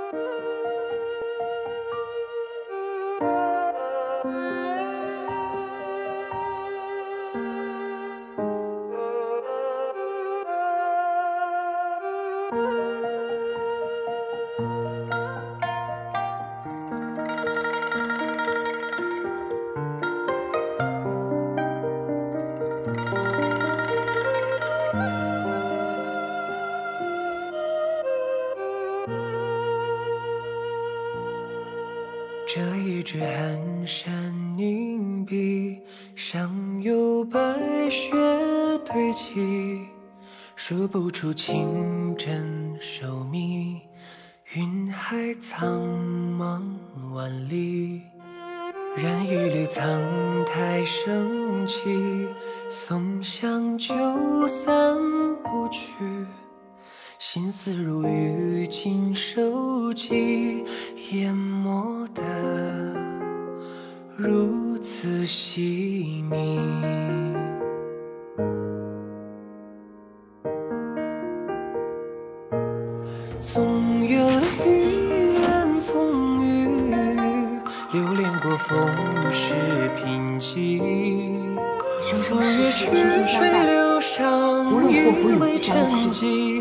这一支寒山凝碧，上有白雪堆积，数不出清真寿密，云海苍茫万里。染一缕苍苔升起，松香就散不去，心思如雨尽收集，淹没得如此细腻。总有一言风雨，流连过风世贫瘠。 生生世世倾心相伴，无论祸福与不相欺。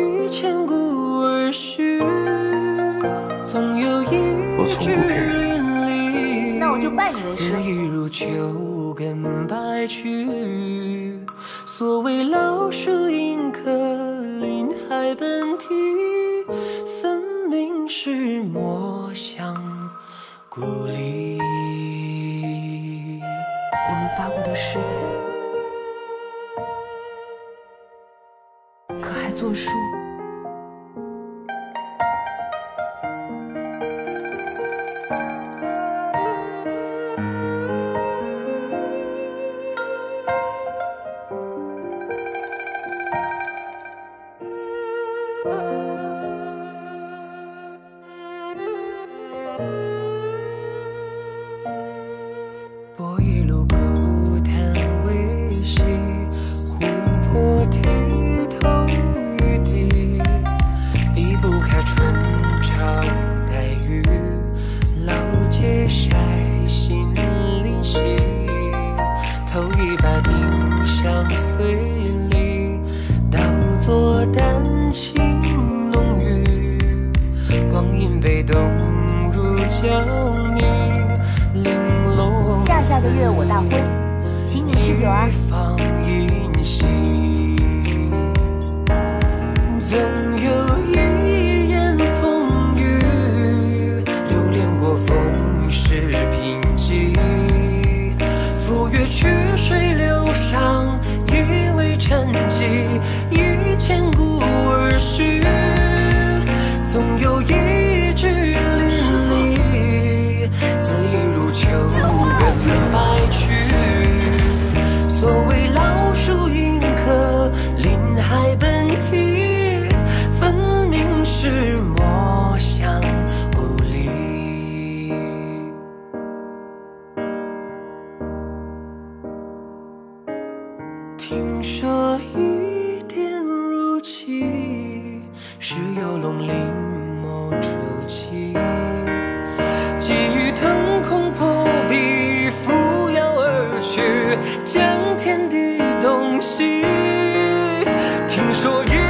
我从不骗人，那我就拜你为师。 如秋根白去，所谓老树迎客，临海本体，分明是墨香故里。 我们发过的誓言，可还作数？ 拨一路枯潭微细，湖泊剔透雨滴，离不开春潮带雨，老街晒心灵犀，投一把丁香碎里，倒作丹青浓郁，光阴被冻入胶泥。 下个月我大婚，请你吃酒啊！ 总有一言风雨，流连过风世贫瘠。赴约曲水流觞，以为沉寂，以千古而序。总有一枝淋漓，恣意如秋根白去。所谓老树迎客，临海本体，分明是墨香故里。听说一点如期，是游龙临眸初期，急于腾空破壁，扶摇而去，将天地洞悉。听说